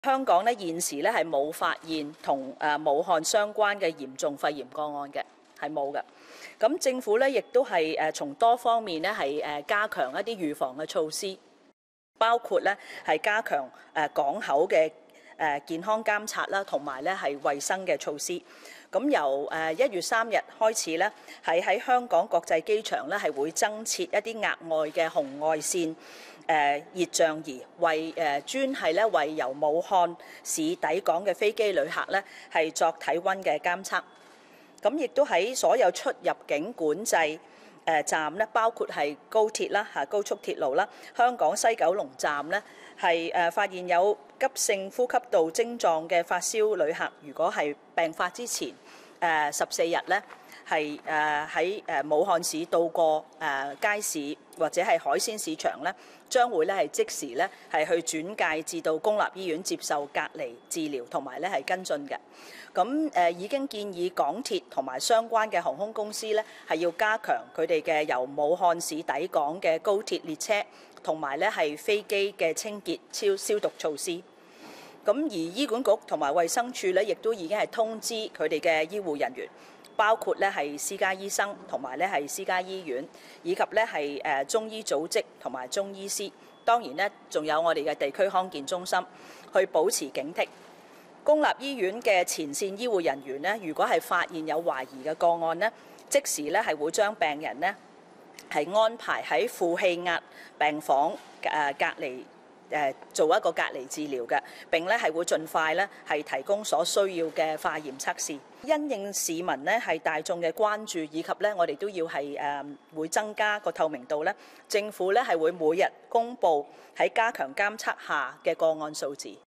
香港咧現時咧係冇發現同武漢相關嘅嚴重肺炎個案嘅，係冇嘅。咁政府咧亦都係從多方面咧係加強一啲預防嘅措施，包括咧係加強港口嘅健康監察啦，同埋咧係衞生嘅措施。咁由1月3日開始咧，係喺香港國際機場咧係會增設一啲額外嘅紅外線熱像儀，專係咧為由武漢市抵港嘅飛機旅客咧係作體温嘅監測。咁亦都喺所有出入境管制站咧，包括係高鐵啦、高速鐵路啦，香港西九龍站咧係發現有急性呼吸道症狀嘅發燒旅客，如果係病發之前14日咧，係喺武漢市到過街市或者係海鮮市場咧，將會咧係即時咧係去轉介至到公立醫院接受隔離治療同埋咧係跟進嘅。咁已經建議港鐵同埋相關嘅航空公司咧係要加強佢哋嘅由武漢市抵港嘅高鐵列車同埋咧係飛機嘅清潔消毒措施。咁而醫管局同埋衛生署咧，亦都已經係通知佢哋嘅醫護人員，包括咧係私家醫生同埋咧係私家醫院，以及咧係中醫組織同埋中醫師。當然咧，仲有我哋嘅地區康健中心，去保持警惕。公立醫院嘅前線醫護人員咧，如果係發現有懷疑嘅個案咧，即時咧係會將病人咧係安排喺負氣壓病房隔離。做一個隔離治療嘅，並咧係會盡快咧係提供所需要嘅化驗測試。因應市民咧係大眾嘅關注，以及咧我哋都要係會增加個透明度咧，政府咧係會每日公布喺加強監測下嘅個案數字。